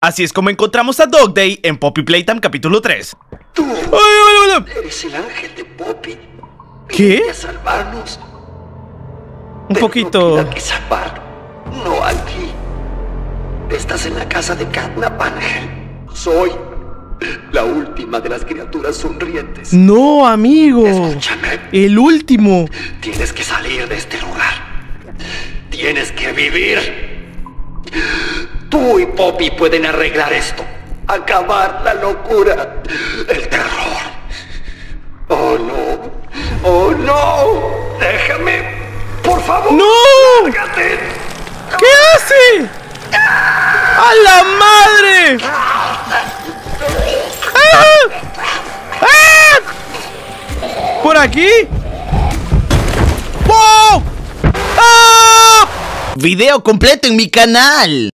Así es como encontramos a Dog Day en Poppy Playtime capítulo 3. Tú ¡Ay! eres el ángel de Poppy. ¿Qué? Viniste a salvarnos. Un poquito. Pero no que salvar. No aquí. Estás en la casa de Catnap, Ángel. Soy la última de las criaturas sonrientes. No, amigo. Escúchame. El último. Tienes que salir de este lugar. Tienes que vivir. Tú y Poppy pueden arreglar esto. Acabar la locura. El terror. Oh, no. Oh, no. Déjame. Por favor. ¡No! ¡Lárgate! ¿Qué hace? ¡A la madre! ¡Ah! ¡Ah! ¿Por aquí? ¡Wow! ¡Ah! Video completo en mi canal.